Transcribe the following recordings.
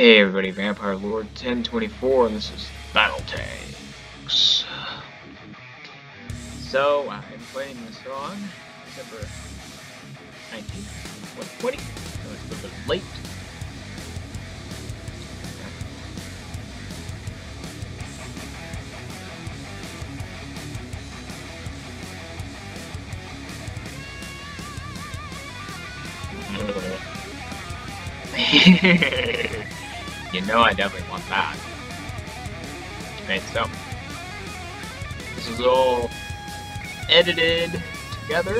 Hey everybody, Vampire Lord 1024, and this is Battle Tanks. So, I'm playing this on December 19th, 2020. So it's a little bit late. You know I definitely want that. Okay, so this is all edited together.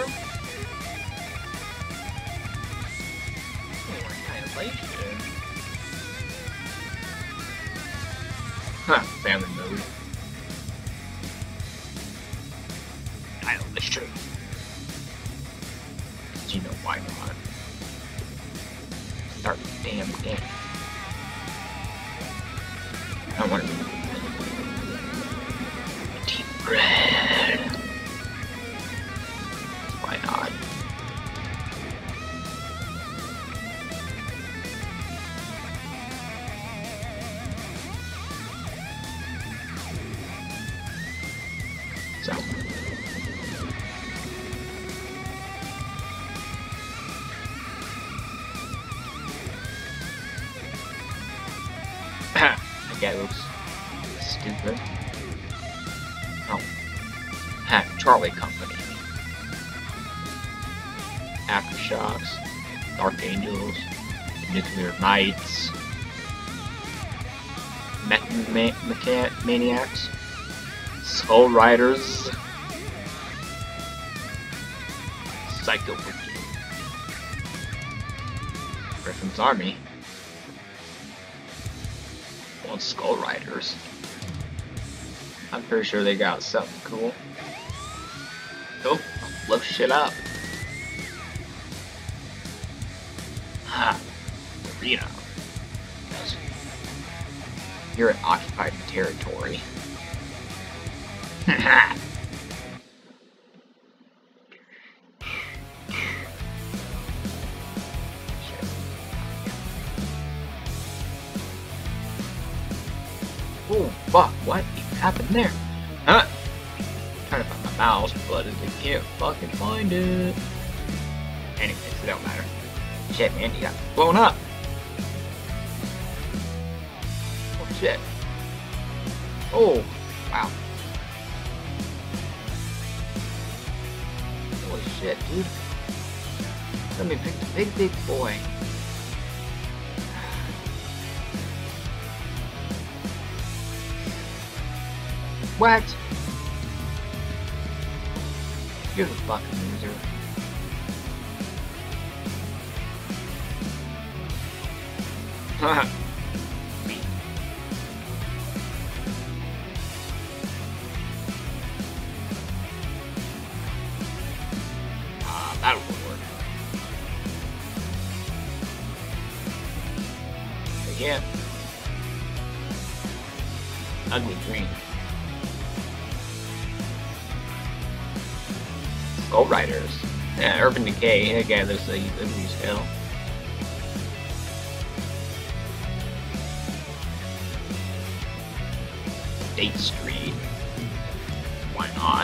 Annihilation. Huh, family mode. Annihilation. You know why not? Start the damn game. I want to deep red. Why not? So. That looks stupid. Oh. Charlie Company. Aftershocks. Dark Angels. Nuclear Knights. Maniacs. Skull Riders. Psycho Brigade. Griffin's Army. Skull Riders. I'm pretty sure they got something cool. Oh, I'll blow shit up. Ha! Arena. You're in occupied territory. Haha! Oh fuck, what happened there? Huh? I'm trying to find my mouse, but I can't fucking find it. Anyways, it don't matter. Shit, man, you got blown up. Oh shit. Oh, wow. Holy shit, dude. Let me pick the big boy. What? You're the fucking loser. Haha. Me. That will work. Again. Ugly green. Skull Riders. Yeah, Urban Decay. Again, there's the Liberty's Hell. State Street. Why not?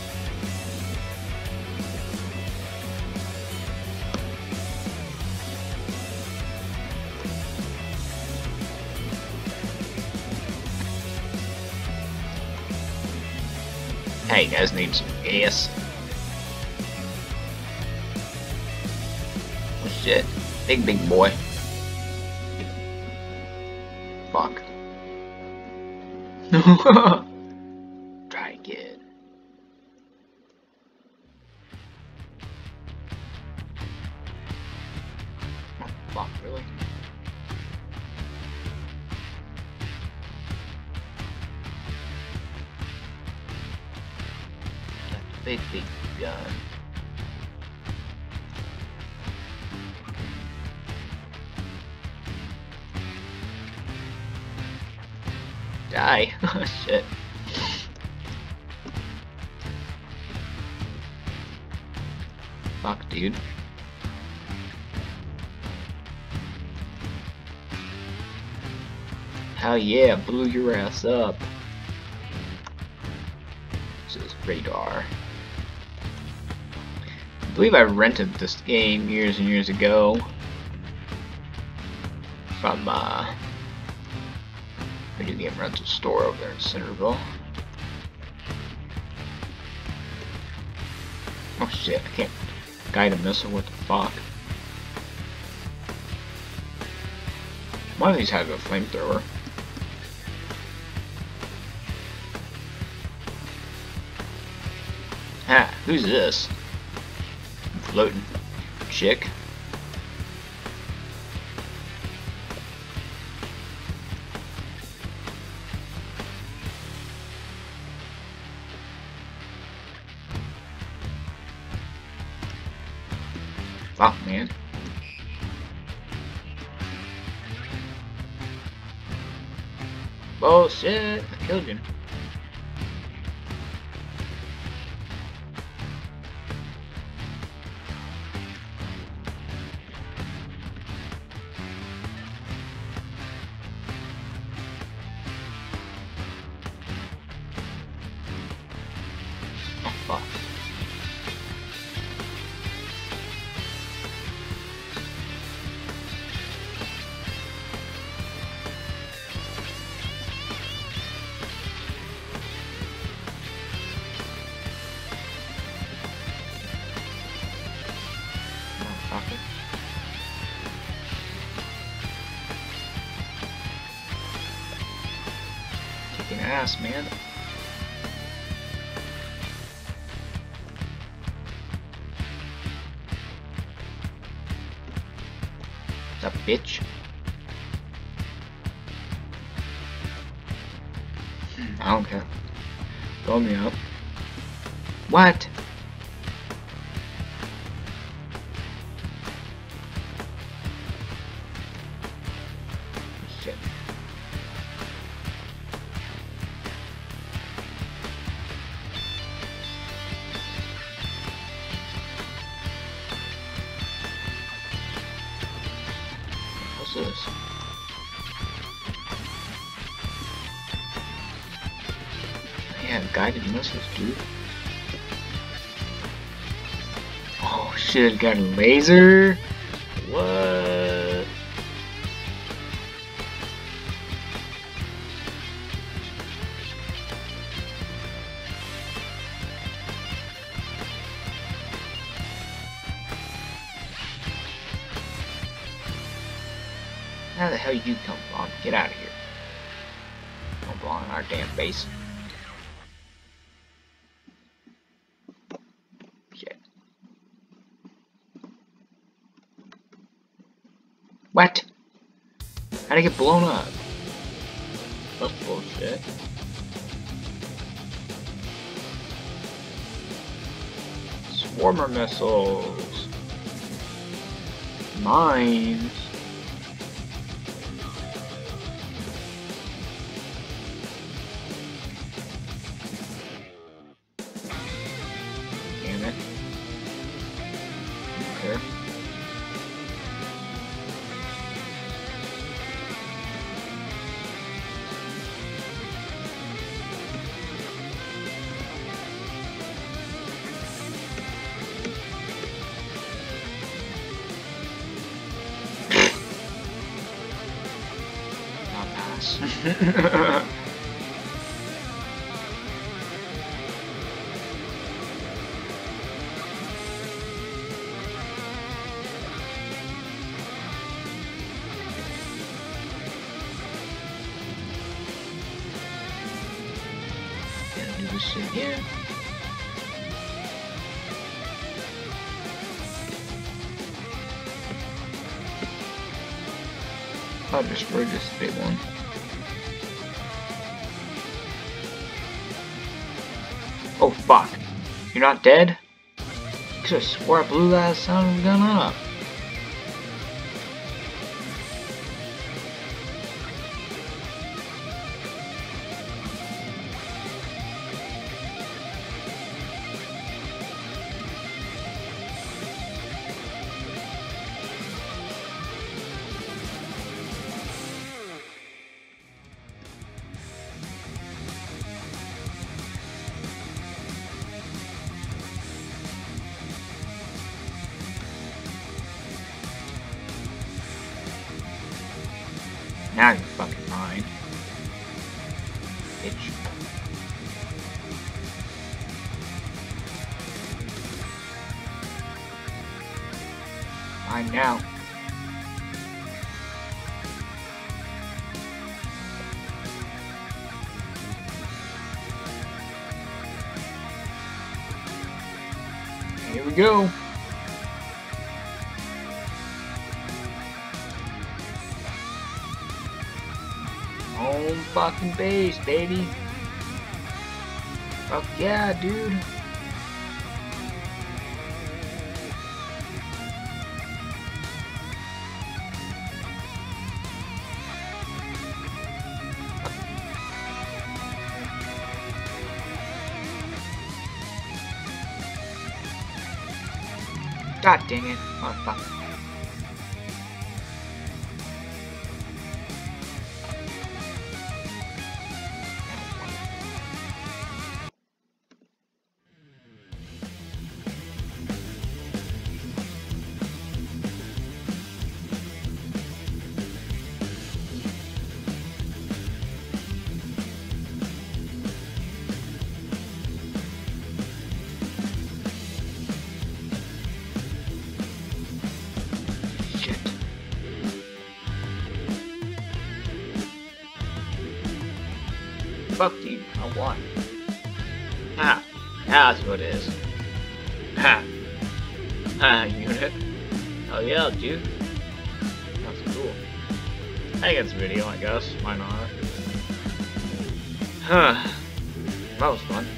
Hey, guy's name's Gaius. Shit. Big boy. Fuck. Try again. Oh, fuck, really? That big gun. Die. Oh shit. Fuck, dude. Hell yeah, blew your ass up. This is radar. I believe I rented this game years and years ago from video game rental store over there in Centerville. Oh shit, I can't guide a missile, what the fuck? One of these has a flamethrower. Ah, who's this? Floating chick. Fuck, man. Bullshit, I killed him. Oh, fuck. Motherfucker. Kicking ass, man. What's up, bitch? I don't care. Blow me up. What? Shit. What's this? Yeah, guided missiles, dude. Oh shit, got a laser? What? How the hell you come from? Get out of here. Don't belong on our damn base. Shit. What? How'd I get blown up? That's bullshit. Swarmer missiles. Mines. Damn it. Okay. Not nice. Gotta do this shit here. I'll destroy this big one. Oh fuck. You're not dead? I could have swore I blew that son of a gun up. Now you're fucking mine. Bitch. Mine now. Here we go. Home fucking base, baby. Fuck yeah, dude. God dang it. Oh, fuck. Fuck you, I won. Ah, that's what it is. Ha. Ha, unit. Oh yeah, dude. That's cool. I think it's a video, I guess. Why not? Huh. That was fun.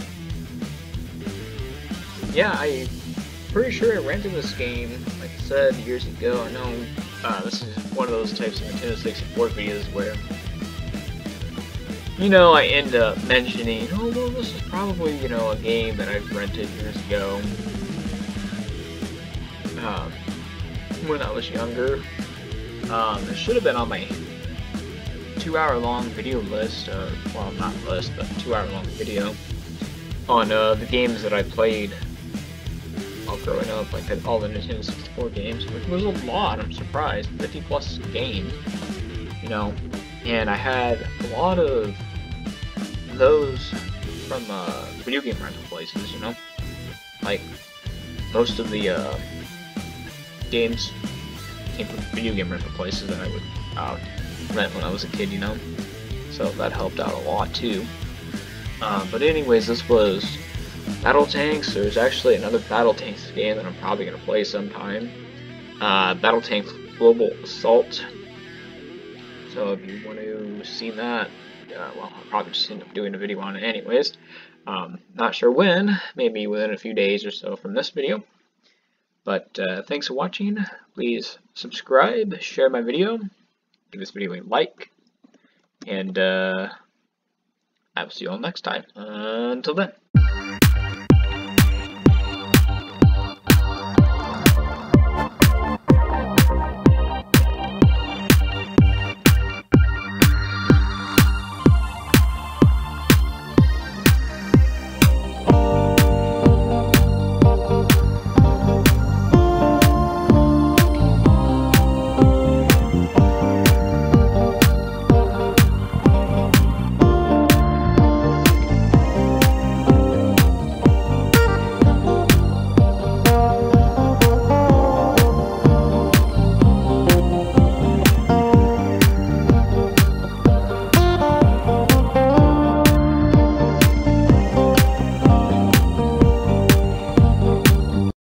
Yeah, I'm pretty sure I rented this game, like I said, years ago. I know this is one of those types of Nintendo 64 videos where, you know, I end up mentioning, oh, well, this is probably, you know, a game that I've rented years ago when I was younger. It should have been on my 2-hour-long video list, well, not list, but 2-hour-long video on the games that I played while growing up, like all the Nintendo 64 games, which was a lot, I'm surprised, 50 plus games, you know, and I had a lot of those from video game rental places, you know, like most of the games came from video game rental places that I would rent when I was a kid, you know, so that helped out a lot too. But anyways, this was Battle Tanks. There's actually another Battle Tanks game that I'm probably going to play sometime, Battle Tanks Global Assault. So if you want to see that, well, I'll probably just end up doing a video on it anyways. Not sure when, maybe within a few days or so from this video. But thanks for watching. Please subscribe, share my video, give this video a like, and I will see you all next time. Until then.